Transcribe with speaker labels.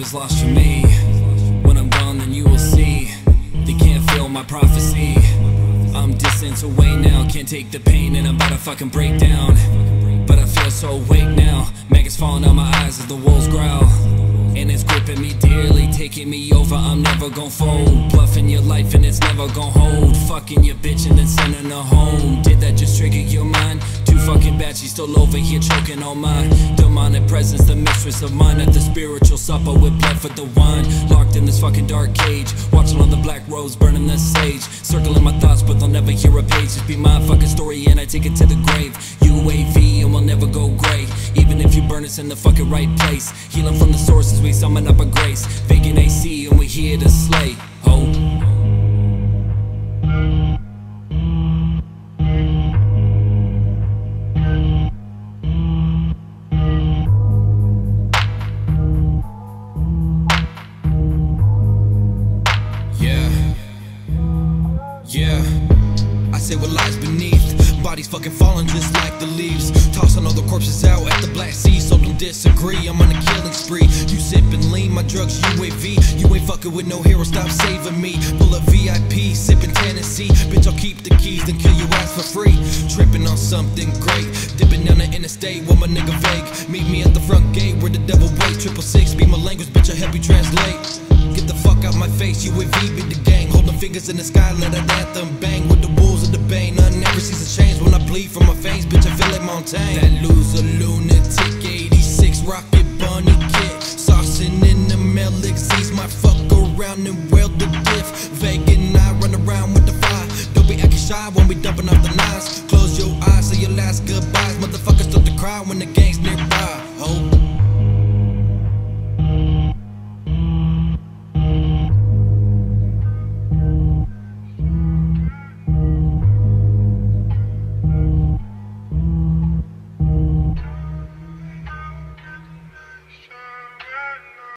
Speaker 1: is lost for me. When I'm gone then you will see. They can't feel my prophecy. I'm distant away now, can't take the pain and I'm about to fucking break down. But I feel so awake now, maggots falling out my eyes as the wolves growl. And it's gripping me dearly, taking me over, I'm never gon' fold. Bluffing your life and it's never gon' hold. Fucking your bitch and then sending her home. Did that just trigger your mind? Too fucking bad, she's still over here choking on my demonic presence, the mistress of mine. At the spiritual supper with blood for the wine. Locked in this fucking dark cage, watching all the black rose burning the sage. Circling my thoughts but they'll never hear a page. Just be my fucking story and I take it to the grave. UAV and we'll never go gray. Even if you burn us in the fucking right place. Healing from the sources, we summon up a grace. Vacant AC and we here to slay. Ho. Yeah, I say what lies beneath. Bodies fucking falling just like the leaves. Tossing all the corpses out at the Black Sea. So don't disagree, I'm on a killing spree. You sippin' lean, my drugs UAV. You ain't fucking with no hero, stop saving me. Pull up VIP, sippin' Tennessee. Bitch, I'll keep the keys, then kill your ass for free. Trippin' on something great. Dipping down the interstate with my nigga vague. Meet me at the front gate where the devil waits. 666 be my language, bitch, I'll help you translate. Get the fuck out my face, UAV be the gang. Holding fingers in the sky, let that anthem bang. With the wolves of the bane, none never sees a change. When I bleed from my veins, bitch, I feel like Montaigne. That loser lunatic, 86 rocket bunny kid. Saucing in the Melixes, might fuck around and weld the diff. Vague and I run around with the fire. Don't be acting shy when we dumping off the nines. Close your eyes, say your last goodbyes. Motherfuckers start to cry when the gang's nearby. Oh.